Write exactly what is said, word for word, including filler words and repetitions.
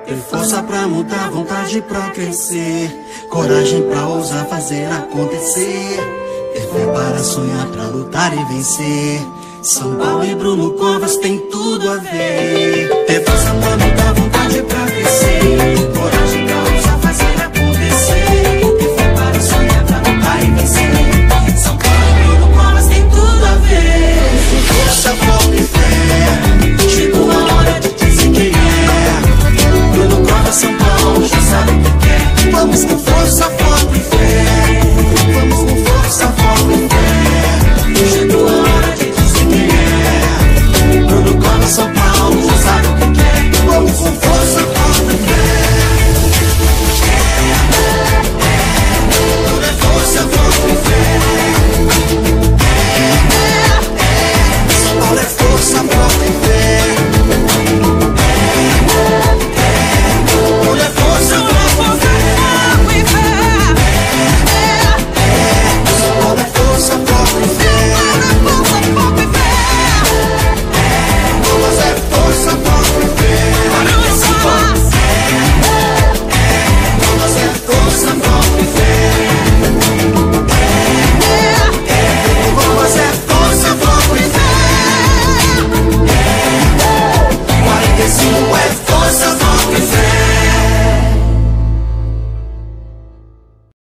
Ter força pra mudar, vontade pra crescer, coragem pra ousar fazer acontecer, ter fé para sonhar, pra lutar e vencer. São Paulo e Bruno Covas tem tudo a ver. Ter força pra mudar, vontade pra crescer, coragem pra ousar fazer acontecer, ter fé para sonhar, pra lutar e vencer. São Paulo e Bruno Covas tem tudo a ver. Força, foco e fé, chegou a hora de dizer quem é. Bruno Covas, São Paulo, já sabe o que quer. Vamos com força, foco e fé. Vamos com força, foco e fé. Chegou a hora de dizer quem é. Bruno Covas, São Paulo, já sabe o que quer. Vamos com força, foco e fé. É, é, tudo é força, foco e fé. É, é, é, São Paulo é força, foco e fé.